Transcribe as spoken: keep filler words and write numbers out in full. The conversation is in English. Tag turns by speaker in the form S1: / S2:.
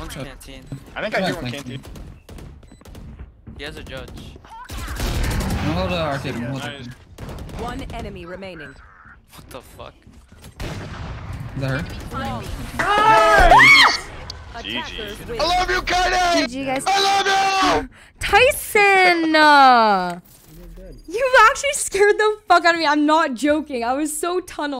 S1: One's canteen.
S2: I think I hear one canteen.
S1: He has a judge.
S3: No, hold on, arcade.
S2: Yeah,
S3: Hold
S2: nice.
S3: on.
S4: One enemy remaining.
S1: What the fuck?
S3: Is that her?
S4: Attackers
S2: G G.
S4: win.
S2: I love you, Kyedae!
S5: G G, guys.
S2: I love you!
S5: Tyson! Uh, you actually scared the fuck out of me. I'm not joking. I was so tunnel.